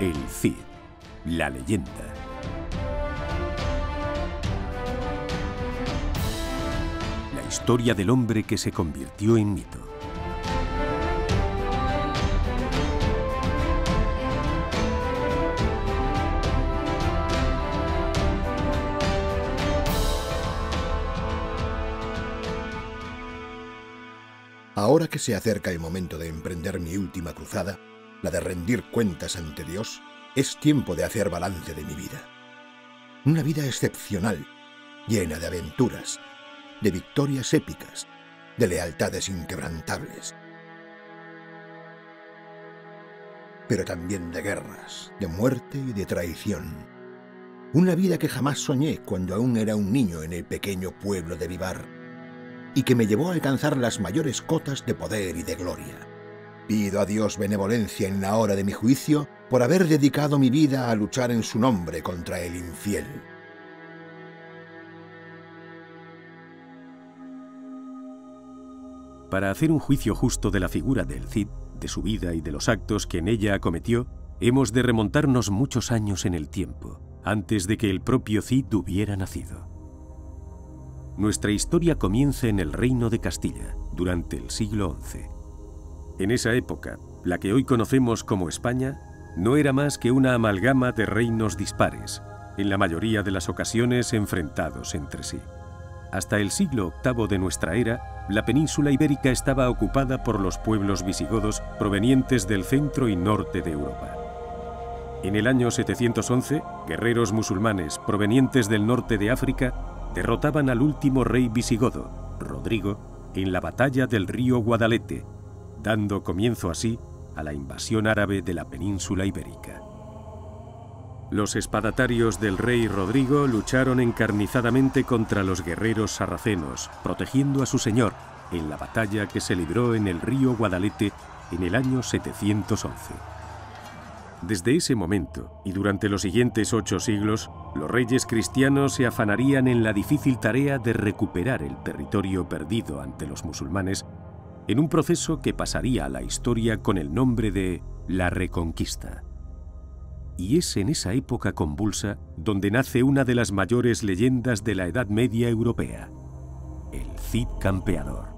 El Cid, la leyenda. La historia del hombre que se convirtió en mito. Ahora que se acerca el momento de emprender mi última cruzada, la de rendir cuentas ante Dios, es tiempo de hacer balance de mi vida. Una vida excepcional, llena de aventuras, de victorias épicas, de lealtades inquebrantables. Pero también de guerras, de muerte y de traición. Una vida que jamás soñé cuando aún era un niño en el pequeño pueblo de Vivar, y que me llevó a alcanzar las mayores cotas de poder y de gloria. Pido a Dios benevolencia en la hora de mi juicio por haber dedicado mi vida a luchar en su nombre contra el infiel. Para hacer un juicio justo de la figura del Cid, de su vida y de los actos que en ella acometió, hemos de remontarnos muchos años en el tiempo, antes de que el propio Cid hubiera nacido. Nuestra historia comienza en el Reino de Castilla, durante el siglo XI. En esa época, la que hoy conocemos como España, no era más que una amalgama de reinos dispares, en la mayoría de las ocasiones enfrentados entre sí. Hasta el siglo VIII de nuestra era, la península ibérica estaba ocupada por los pueblos visigodos provenientes del centro y norte de Europa. En el año 711, guerreros musulmanes provenientes del norte de África derrotaban al último rey visigodo, Rodrigo, en la batalla del río Guadalete, dando comienzo así a la invasión árabe de la península ibérica. Los espadatarios del rey Rodrigo lucharon encarnizadamente contra los guerreros sarracenos, protegiendo a su señor en la batalla que se libró en el río Guadalete en el año 711. Desde ese momento, y durante los siguientes 8 siglos, los reyes cristianos se afanarían en la difícil tarea de recuperar el territorio perdido ante los musulmanes, en un proceso que pasaría a la historia con el nombre de la Reconquista. Y es en esa época convulsa donde nace una de las mayores leyendas de la Edad Media europea, el Cid Campeador.